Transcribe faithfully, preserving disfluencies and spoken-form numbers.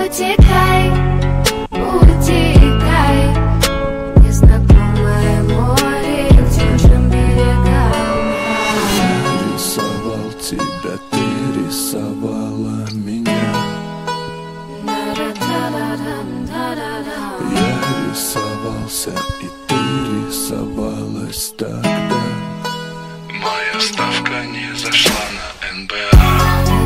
утекай, утекай. Незнакомое море к чужим берегам. Я рисовал тебя, ты рисовала меня. Я рисовался, и ты рисовалась тогда. Моя ставка не зашла на эн бэ а.